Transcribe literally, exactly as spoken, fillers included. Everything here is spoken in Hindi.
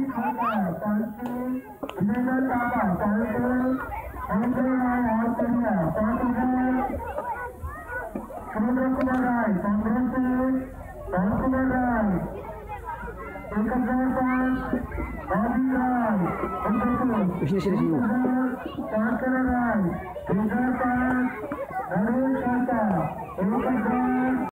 खाता पाँच विजय टाका पाँच समुद्र राय और कन्या पाँच हजार समुद्र कुमार राय कांग्रेस राम कुमार राय एक हजार पाँच आदि राय पाँच राय दो हजार पाँच नरेश खाता एक हजार